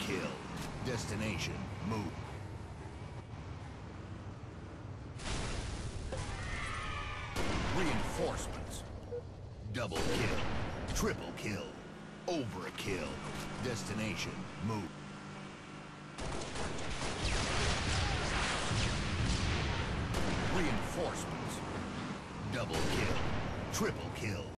kill. Destination, move. Reinforcements. Double kill. Triple kill. Overkill. Destination, move. Reinforcements. Double kill. Triple kill.